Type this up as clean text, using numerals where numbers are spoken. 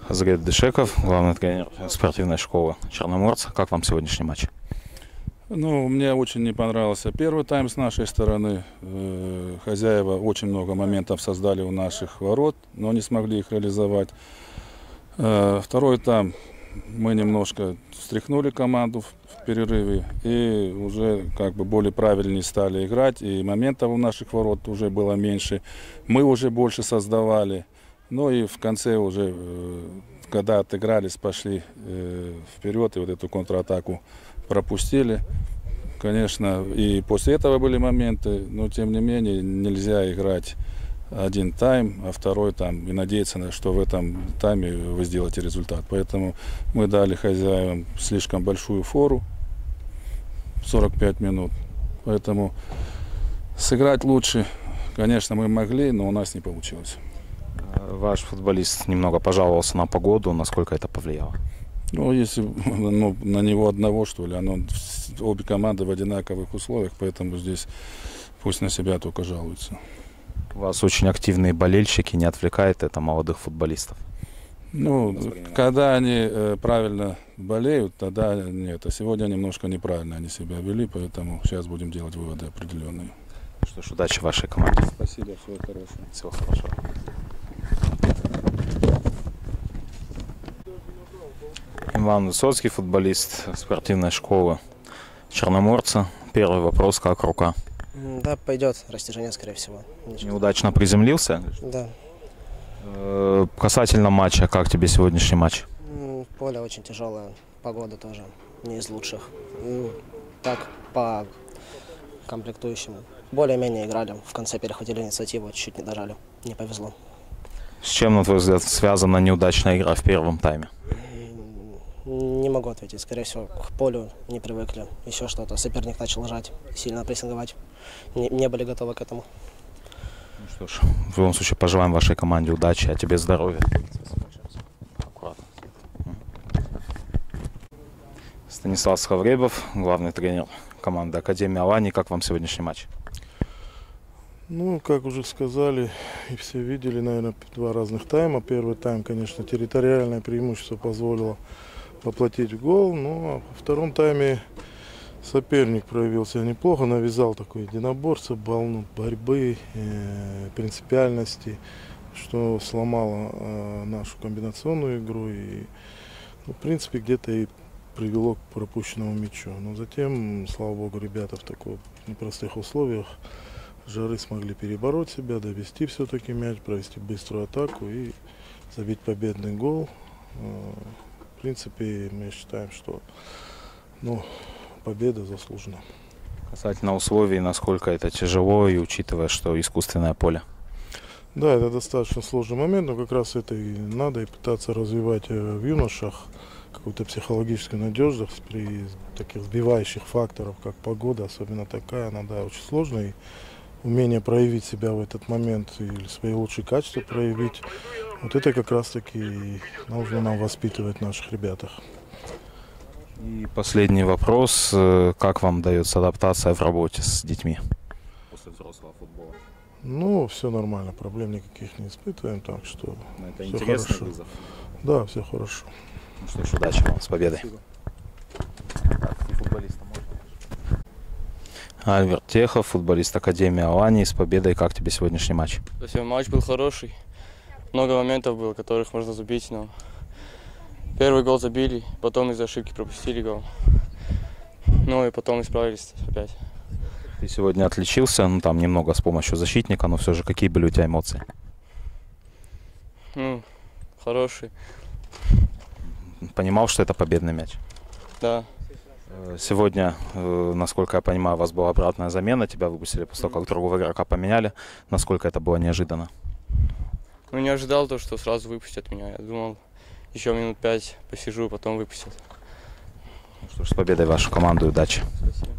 Хазрет Дышеков, главный тренер спортивной школы Черноморца. Как вам сегодняшний матч? Ну, мне очень не понравился первый тайм с нашей стороны. Хозяева очень много моментов создали у наших ворот, но не смогли их реализовать. Второй тайм мы немножко встряхнули команду в перерыве и уже как бы более правильнее стали играть. И моментов у наших ворот уже было меньше. Мы уже больше создавали. Ну и в конце уже, когда отыгрались, пошли вперед и вот эту контратаку пропустили. Конечно, и после этого были моменты, но тем не менее нельзя играть один тайм, а второй тайм и надеяться, что в этом тайме вы сделаете результат. Поэтому мы дали хозяевам слишком большую фору, 45 минут. Поэтому сыграть лучше, конечно, мы могли, но у нас не получилось. Ваш футболист немного пожаловался на погоду, насколько это повлияло? Ну, если на него одного, что ли, обе команды в одинаковых условиях, поэтому здесь пусть на себя только жалуются. У вас очень активные болельщики, не отвлекает это молодых футболистов? Ну, когда они правильно болеют, тогда нет. А сегодня немножко неправильно они себя вели, поэтому сейчас будем делать выводы определенные. Что ж, удачи вашей команде. Спасибо, всего хорошего. Всего хорошего. Иван Высоцкий, футболист спортивной школы Черноморца. Первый вопрос, как рука? Да, пойдет растяжение, скорее всего. Ничего. Неудачно приземлился? Да. Касательно матча, как тебе сегодняшний матч? Поле очень тяжелое, погода тоже не из лучших. Так, по комплектующему. Более-менее играли, в конце перехватили инициативу, чуть-чуть не дожали, не повезло. С чем, на твой взгляд, связана неудачная игра в первом тайме? Не могу ответить, скорее всего, к полю не привыкли, еще что-то. Соперник начал жать, сильно прессинговать, не были готовы к этому. Ну что ж, в любом случае пожелаем вашей команде удачи, а тебе здоровья. Аккуратно. Станислав Схавребов, главный тренер команды Академии Алании. Как вам сегодняшний матч? Ну, как уже сказали и все видели, наверное, два разных тайма. Первый тайм, конечно, территориальное преимущество позволило воплотить в гол, но во втором тайме соперник проявил себя неплохо, навязал такое единоборство, волну борьбы, принципиальности, что сломало нашу комбинационную игру и, ну, в принципе, где-то и привело к пропущенному мячу. Но затем, слава богу, ребята в таких непростых условиях жары смогли перебороть себя, довести все-таки мяч, провести быструю атаку и забить победный гол. В принципе, мы считаем, что победа заслужена. Касательно условий, насколько это тяжело, и учитывая, что искусственное поле? Да, это достаточно сложный момент, но как раз это и надо и пытаться развивать в юношах какую-то психологическую надежность при таких сбивающих факторах, как погода, особенно такая, она, да, очень сложная. И умение проявить себя в этот момент или свои лучшие качества проявить, вот это как раз-таки нужно нам воспитывать в наших ребятах. И последний вопрос. Как вам дается адаптация в работе с детьми после взрослого футбола? Ну, все нормально, проблем никаких не испытываем, так что это все интересный хорошо. вызов. Да, все хорошо. Ну что ж, удачи вам, с победой. Спасибо. Альберт Техов, футболист Академии Алании. С победой. Как тебе сегодняшний матч? Спасибо, матч был хороший. Много моментов было, которых можно забить, но первый гол забили, потом из-за ошибки пропустили гол. Ну и потом исправились опять. Ты сегодня отличился, ну там немного с помощью защитника, но все же какие были у тебя эмоции? Ну, хороший. Понимал, что это победный мяч? Да. Сегодня, насколько я понимаю, у вас была обратная замена, тебя выпустили после того, как другого игрока поменяли. Насколько это было неожиданно? Ну, не ожидал то, что сразу выпустят меня. Я думал, еще минут 5 посижу, потом выпустят. Ну что ж, с победой вашу команду и удачи. Спасибо.